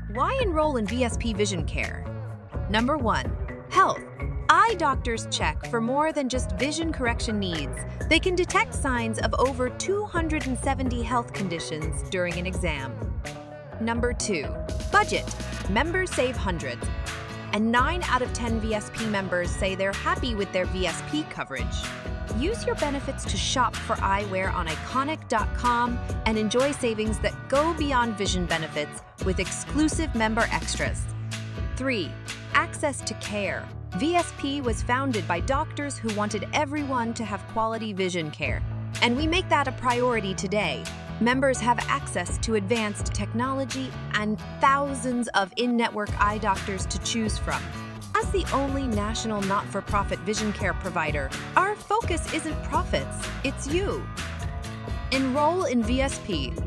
Why enroll in VSP Vision Care? Number 1. Health. Eye doctors check for more than just vision correction needs. They can detect signs of over 270 health conditions during an exam. Number 2. Budget. Members save hundreds. And 9 out of 10 VSP members say they're happy with their VSP coverage. Use your benefits to shop for eyewear on iconic.com and enjoy savings that go beyond vision benefits with exclusive member extras. 3. Access to care. VSP was founded by doctors who wanted everyone to have quality vision care, and we make that a priority today. Members have access to advanced technology and thousands of in-network eye doctors to choose from. As the only national not-for-profit vision care provider, our focus isn't profits, it's you. Enroll in VSP.